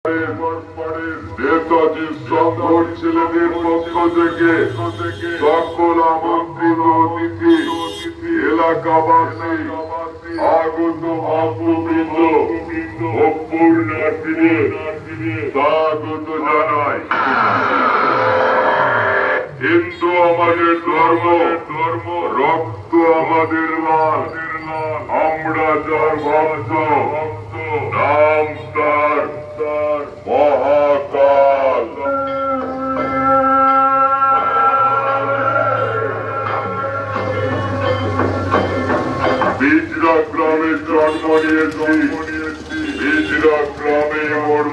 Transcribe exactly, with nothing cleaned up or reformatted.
নেতাজি সংঘর ছেলেদের পক্ষ থেকে সকল আমন্ত্রিত অতিথি এলাকাবাসী আগত ভক্তবৃন্দ ও পুণ্যার্থীদের স্বাগত জানাই। হিন্দু আমাদের ধর্ম, ধর্ম রক্ত আমাদের লাল, আমরা যার ভক্ত নাম তার মহাকাল। বিজরা গ্রামে জন্ম নিয়েছি, বিজরা গ্রামে মরব।